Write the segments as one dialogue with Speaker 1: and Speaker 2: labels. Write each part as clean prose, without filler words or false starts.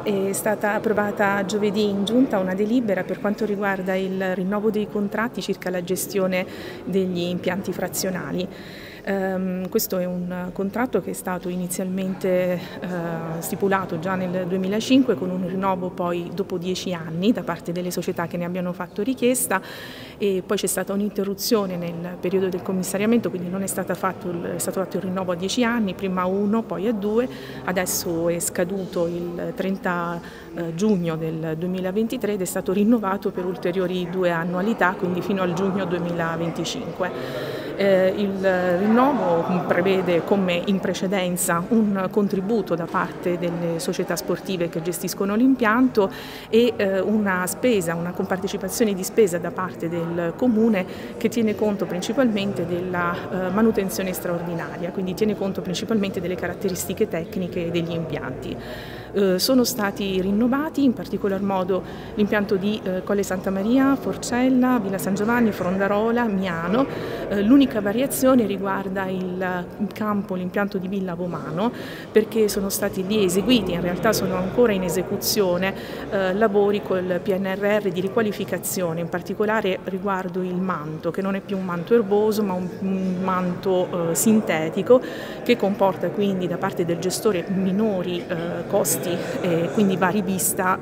Speaker 1: È stata approvata giovedì in Giunta una delibera per quanto riguarda il rinnovo dei contratti circa la gestione degli impianti frazionali. Questo è un contratto che è stato inizialmente stipulato già nel 2005 con un rinnovo poi dopo 10 anni da parte delle società che ne abbiano fatto richiesta, e poi c'è stata un'interruzione nel periodo del commissariamento, quindi non è stato fatto il rinnovo a 10 anni, prima a 1, poi a 2, adesso è scaduto il 30 giugno del 2023 ed è stato rinnovato per ulteriori 2 annualità, quindi fino al giugno 2025. Il rinnovo prevede, come in precedenza, un contributo da parte delle società sportive che gestiscono l'impianto e una compartecipazione di spesa da parte del Comune che tiene conto principalmente della manutenzione straordinaria, quindi tiene conto principalmente delle caratteristiche tecniche degli impianti. Sono stati rinnovati in particolar modo l'impianto di Colle Santa Maria, Forcella, Villa San Giovanni, Frondarola, Miano. L'unica variazione riguarda l'impianto di Villa Vomano, perché sono stati lì eseguiti, in realtà sono ancora in esecuzione, lavori col PNRR di riqualificazione, in particolare riguardo il manto, che non è più un manto erboso ma un manto sintetico, che comporta quindi da parte del gestore minori costi, e quindi va rivista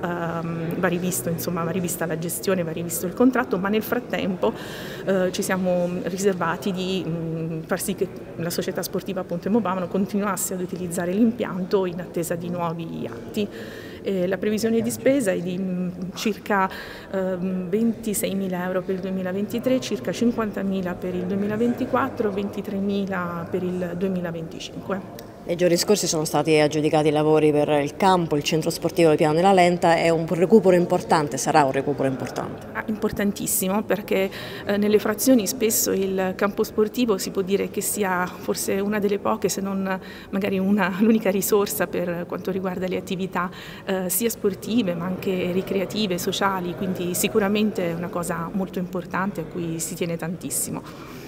Speaker 1: la gestione, va rivisto il contratto, ma nel frattempo ci siamo riservati di far sì che la società sportiva Ponte Movano continuasse ad utilizzare l'impianto in attesa di nuovi atti. La previsione di spesa è di circa 26.000 euro per il 2023, circa 50.000 per il 2024, 23.000 per il 2025.
Speaker 2: Nei giorni scorsi sono stati aggiudicati i lavori per il campo, il centro sportivo del Piano della Lenta. È un recupero importante, sarà un recupero importante?
Speaker 1: Importantissimo, perché nelle frazioni spesso il campo sportivo si può dire che sia forse una delle poche, se non magari l'unica risorsa per quanto riguarda le attività sia sportive ma anche ricreative, sociali, quindi sicuramente è una cosa molto importante a cui si tiene tantissimo.